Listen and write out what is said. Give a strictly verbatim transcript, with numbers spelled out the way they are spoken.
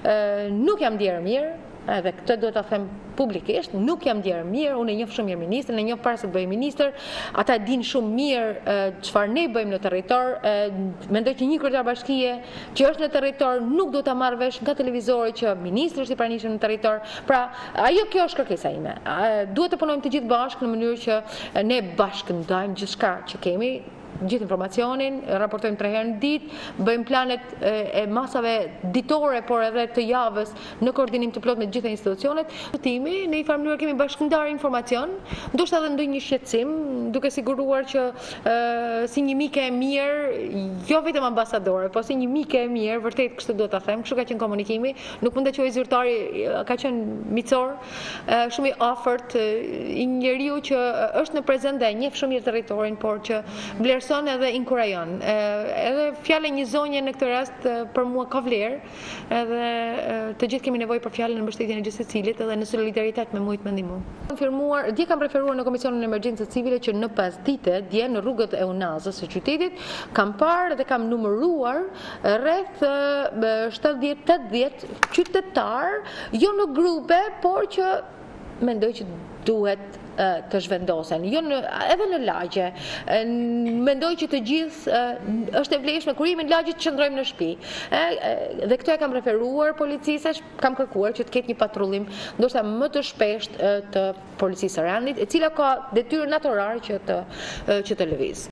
nuk jam ndjerë mirë, edhe këtë duhet ta them publikisht, nuk jam ndjerë mirë, unë e njoh shumë mirë ministrin, e njoh para se të bëj ministër, ata dinë shumë mirë çfarë ne bëjmë në territor, mendoj që një kryetar bashkie që është në territor nuk do ta marrë vesh nga televizori që ministri është i pranishëm në territor. Pra, ajo kjo është kërkesa ime. Duhet të punojmë të gjithë bashkë në mënyrë që ne bashkë ndajmë gjithçka që kemi, gjithë informacionin, raportojmë tre herë në ditë, bëjmë planet e masave ditore, por edhe të javës në koordinim të plot me të gjitha institucionet. Timi, në një farë mënyrë kemi bashkëndarë informacion, ndoshta edhe ndonjë shqetësim, duke siguruar që si një mike e mirë, jo vetëm ambasadore, po si një mike e mirë, vërtet kështu duhet ta them, kështu ka qenë komunikimi, nuk mund të quaj zyrtari, ka qenë micor, shumë i afërt, i njeriu që është në prezent dhe e njeh shumë mirë territorin, por që vlerëson edhe inkurajon. Edhe fjala një zonje në këtë rast për mua ka vlerë, edhe të gjithë kemi nevojë për fjalën e mbështetjen e gjithë secilit edhe në solidaritet me mujt me ndihmë. Konfirmuar, dje kam preferuar në Komisionin e Emergjencës Civile që në pas dite, dje në rrugët e Unazës së qytetit, kam parë dhe kam numëruar rreth shtatëdhjetë tetëdhjetë qytetar, jo në grupe, por që mendoj që duhet të zhvendosen, jo në, edhe në lagje. Mendoj që të gjithë është e vlefshme kur jemi në lagje të qëndrojmë në shtëpi. Dhe këto e kam preferuar policisë, kam kërkuar që të ketë një patrullim ndoshta më të shpeshtë të policisë së Randit, e cila ka detyrë natyrore që të që të lëvizë.